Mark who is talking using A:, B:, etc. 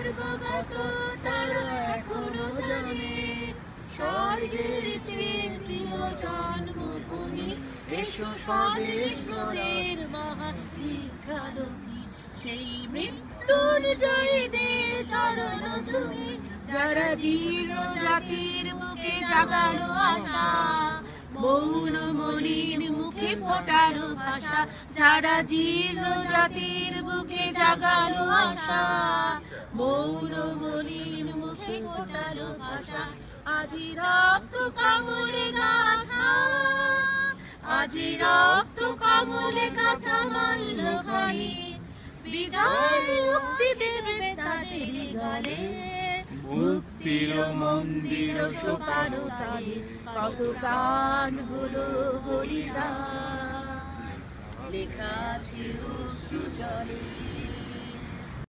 A: স্বর্গগত তারা এখনো জানে স্বর্গের চেয়ে প্রিয় জন্মভূমি এসো স্বদেশ ব্রতের মহান ভিক্ষারণী সেই মৃত্যুঞ্জয়ীদের চরণ তুমি যারা জীর্ণ জাতির বুকে জাগালো আশা মৌন মলিন মুখে ফোটালো ভাষা যারা জীর্ণ জাতির বুকে জাগালো আশা মৌন মলিন মুখে ফোটালো ভাষা আজি রক্ত কামলে গাথা আজি রক্ত কামলে গাথা মাল্য খানি বিজয় মুক্তি দেবে তাদের গালে মুক্তির মন্দির সোপানো তাদের কত প্রাণ হলো বলিদান লেখা আছে অশ্রু জলে।